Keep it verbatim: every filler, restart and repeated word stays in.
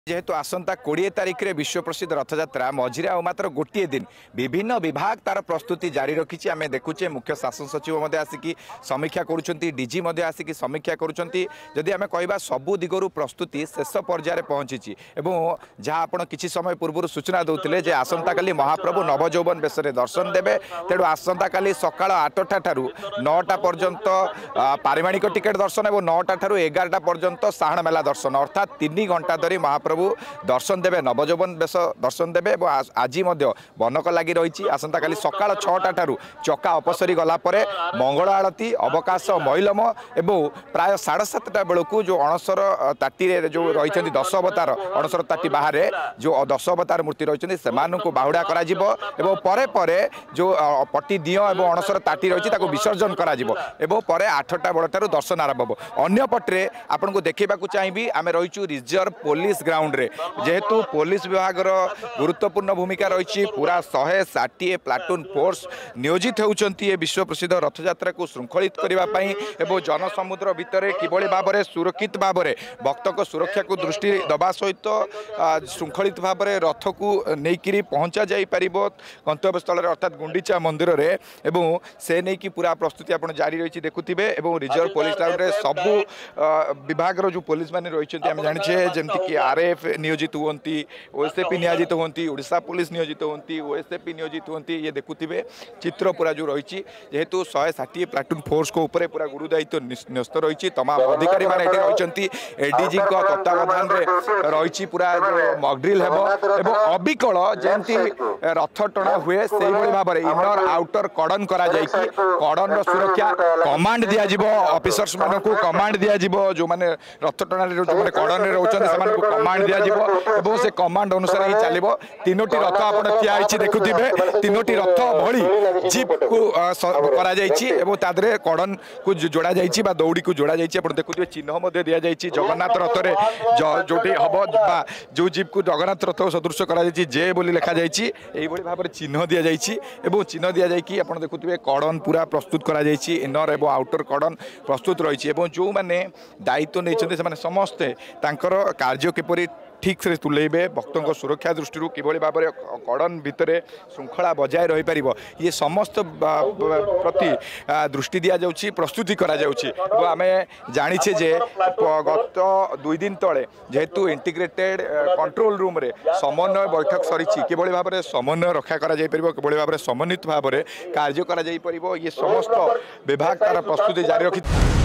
जेहेतु आसंता कोड़े तारिख में विश्व प्रसिद्ध रथयात्रा मझिरे आ मात्र गोटे दिन विभिन्न विभाग तार प्रस्तुति जारी रखी आम देखुचे मुख्य शासन सचिव आसिकी समीक्षा करुँची आसिकी समीक्षा करुँची आम कह सबू दिगरु प्रस्तुति शेष पर्यायर पहुंची जहाँ आप किसी समय पूर्व सूचना दौते जे आसंता काली महाप्रभु नवजौवन बेश दर्शन देवे तेणु आसंता काली सकाळ आठटा ठारू नौटा पर्यंत पारिमाणिक टिकेट दर्शन और नौटा ठारू एगारटा पर्यंत साहाण मेला दर्शन अर्थात तीन घंटा धरी महाप्रभु प्रभु दर्शन देवे नवजौवन बेश दर्शन देवे आज बनक लगी रही आसंता काली सकाळ छटा ठारू चका अपसरी गला परे मंगल आरती अवकाश महिलम एवं प्राय साढ़े सातटा बेलू जो अणसर ताटी जो रही दश अवतार अणसर ताटी बाहर जो दश अवतार मूर्ति रही से बाहुड़ा करा एवं परे परे जो पटी दिय एवं अणसर ताटी रही विसर्जन करा एवं परे आठटा बेल ठारू दर्शन आरंभ अन्य पटे आपन को देखा चाहिए आम रहीचु रिजर्व पुलिस ग्राउंड रे जेहेतु पुलिस विभाग गुरुत्वपूर्ण भूमिका रही पूरा शहे षाठी प्लाटून फोर्स नियोजित होती विश्व प्रसिद्ध रथयात्रा को श्रृंखलित करने एवं जनसमुद्र भितर किभली भाव में सुरक्षित भाव में भक्त सुरक्षा को दृष्टि दबा सहित श्रृंखलित भाव में रथ को लेकिन पहुंचा जापर गंतव्य स्थल अर्थात गुंडीचा मंदिर रे एवं से नहीं कि पूरा प्रस्तुति आप जारी रही देखुवे एवं रिजर्व पुलिस ग्राउंड रे सबू विभाग जो पुलिस मैंने रही आम जाने जमती कि आरएफ नियोजित होती ओएसएपी नियोजित होती ओडिशा पुलिस नियोजित होती ओएसएपी नियोजित होती ये देखुवे चित्र पूरा जो रही जेहेतु शहे षाठी प्लाटून फोर्स को ऊपर पूरा गुरु दायित्व न्यस्त रही तमाम अधिकारी मैंने रही एडीजी तत्वावधान में रही पूरा मकड्रिल एवं अबिकल जमती रथ टणा हुए से भाव में इनर आउटर कड़न कड़न सुरक्षा कमांड दिज्व ऑफिसर्स मान कमांड दिज्व जो मैंने रथ टणा जो कड़न रोचे कमांड दिज्व से कमांड अनुसार ही चलो तीनोटी रथ आप देखुवे तीनोटी रथ भली जीप को करा कड़न को जोड़ा जा दौड़ी को जोड़ा जा देखुए चिन्ह दि जाए जगन्नाथ रथ रे जो हम जो जीप को जगन्नाथ रथ सदृश करा जे बोली लिखा जाए भाव में चिन्ह दि जाए चिन्ह दि जाए देखुए कड़न पूरा प्रस्तुत करा इनर एवं आउटर कड़न प्रस्तुत रही जो मैंने दायित्व नहीं समस्ते कार्य किपरि ठीक से तुलेबे भक्तों सुरक्षा दृष्टि किभली भाव में कड़न भितर श्रृंखला बजाय रही पार ये समस्त प्रति दृष्टि दि जाऊँगी प्रस्तुति करा आम जाचे जे गत दुई दिन तले जेहेतु इंटीग्रेटेड कंट्रोल रूम रे समन्वय बैठक सरी किभली भाव में समन्वय रक्षा किभली भाव में समन्वित भाव में कार्य करा ये समस्त विभाग तार प्रस्तुति जारी रखी।